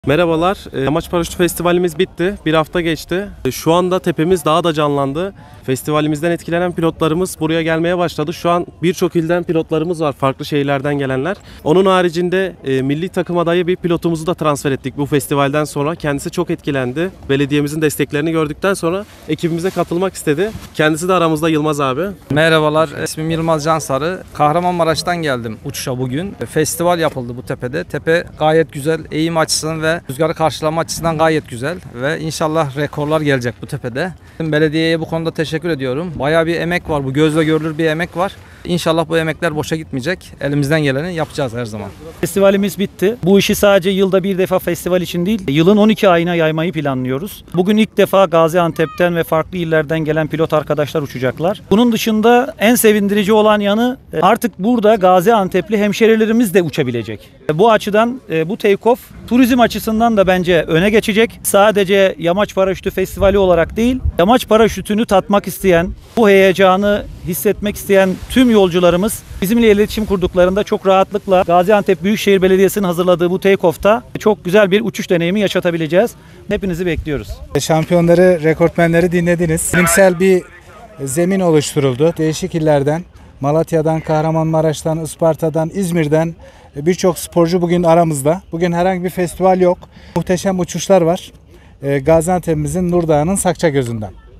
Merhabalar, Yamaç Paraşütü Festivalimiz bitti. Bir hafta geçti. Şu anda tepemiz daha da canlandı. Festivalimizden etkilenen pilotlarımız buraya gelmeye başladı. Şu an birçok ilden pilotlarımız var, farklı şehirlerden gelenler. Onun haricinde milli takım adayı bir pilotumuzu da transfer ettik bu festivalden sonra. Kendisi çok etkilendi. Belediyemizin desteklerini gördükten sonra ekibimize katılmak istedi. Kendisi de aramızda, Yılmaz abi. Merhabalar, ismim Yılmaz Cansarı. Kahramanmaraş'tan geldim uçuşa bugün. Festival yapıldı bu tepede. Tepe gayet güzel, eğim açısından ve rüzgarı karşılama açısından gayet güzel ve inşallah rekorlar gelecek bu tepede. Belediyeye bu konuda teşekkür ediyorum. Bayağı bir emek var, bu gözle görülür bir emek var. İnşallah bu emekler boşa gitmeyecek. Elimizden geleni yapacağız her zaman. Festivalimiz bitti. Bu işi sadece yılda bir defa festival için değil, yılın 12 ayına yaymayı planlıyoruz. Bugün ilk defa Gaziantep'ten ve farklı illerden gelen pilot arkadaşlar uçacaklar. Bunun dışında en sevindirici olan yanı artık burada Gaziantep'li hemşerilerimiz de uçabilecek. Bu açıdan bu take-off turizm açısından da bence öne geçecek. Sadece Yamaç Paraşütü Festivali olarak değil, yamaç paraşütünü tatmak isteyen, bu heyecanı hissetmek isteyen tüm yolcularımız bizimle iletişim kurduklarında çok rahatlıkla Gaziantep Büyükşehir Belediyesi'nin hazırladığı bu take-off'ta çok güzel bir uçuş deneyimi yaşatabileceğiz. Hepinizi bekliyoruz. Şampiyonları, rekortmenleri dinlediniz. Bilimsel bir zemin oluşturuldu. Değişik illerden, Malatya'dan, Kahramanmaraş'tan, Isparta'dan, İzmir'den birçok sporcu bugün aramızda. Bugün herhangi bir festival yok. Muhteşem uçuşlar var. Gaziantep'imizin Nurdağ'ın Sakçagözü'nden.